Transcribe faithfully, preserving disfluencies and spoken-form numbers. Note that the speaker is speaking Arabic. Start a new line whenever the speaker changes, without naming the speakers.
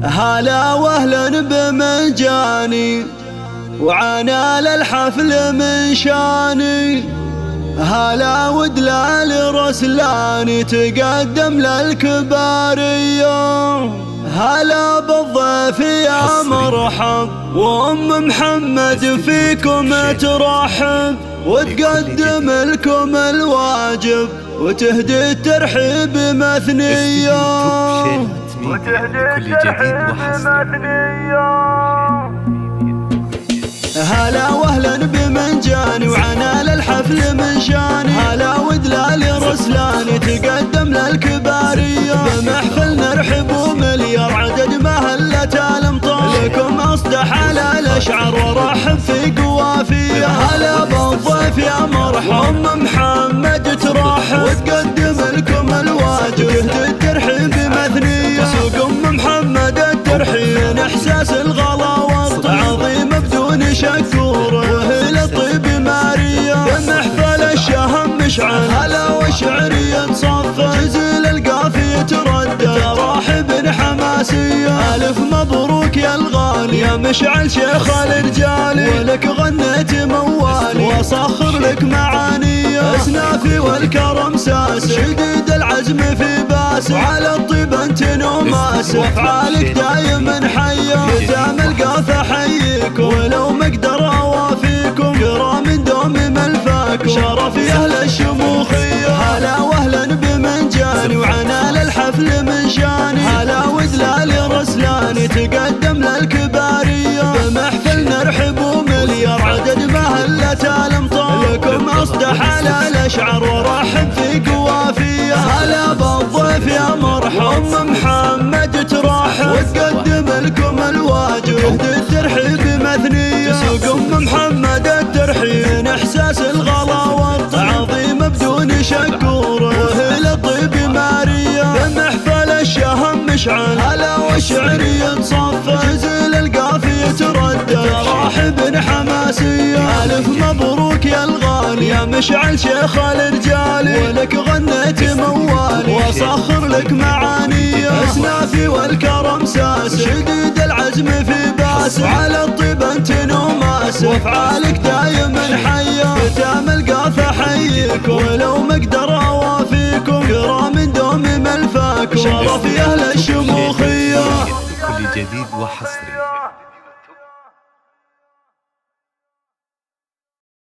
هلا وأهلا بمجاني وعنا للحفل من شاني. هلا ودلال رسلاني تقدم للكبارية. هلا بالضيف يا مرحب وأم محمد فيكم ترحب وتقدم لكم الواجب وتهدي الترحيب مثنية. وتهدي الترحيب مثنية. هلا واهلا بمن جاني وعنا للحفل من شاني. هلا ودلال رسلاني تقدم للكبارية. بمحفل نرحب ومليار عدد ما هلت الامطار. لكم اصدح على الاشعار ورحب في قوافية. هلا بالضيف يا مرحب ام محمد ترحب وتقدم لكم الواجب وتهدي الترحيب مثنية. سوق ام محمد الترحيب احساس الغلا والتعظيم بدون شكور وهي لطيب مارية. بمحفل الشهم مشعل هلا وشعرية تصفى جزيل القافية تردد راحب حماسية. ألف مبروك يا الغالي يا مشعل شيخ الرجال ولك غنيت موالي وصخر لك معانية. اسنافي والكرم ساس شديد العزم في باس وعلى الطيب انت نوماس وافعالك دايما حية. ختام القاف احييكم ولو مقدر اوافيكم كرام دوم ملفاكم شرف يا اهل الشموخية. هلا واهلا بمن جاني وعنا للحفل من شاني. هلا ودلال رسلاني تقدم للكبارية. بمحفل نرحب ومليار عدد ما هلت الامطار. لكم اصدح على الاشعار ورحب في قوافية. هلا بالضيف يا مرحب ام محمد ترحب وتقدم لكم الواجب وتهدي الترحيب مثنية. سوق ام محمد الترحيب احساس الغلا والتعظيم بدون شكور وهي لطيب مارية. بمحفل الشهم مشعل هلا وشعرية تصفى جزيل القافية تردد راحب حماسية. ألف مبروك يا الغالي يا مشعل شيخ الرجال ولك غنيت موالي وصخر لك معانية. اسنافي والكرم ساس شديد العزم في باس وعلى الطيب انت نوماس وافعالك دايما حية. ختام القاف احييكم ولو مقدر اوافيكم كرام دوم ملفاكم شرف يا اهل الشموخية.
كل جديد وحصري.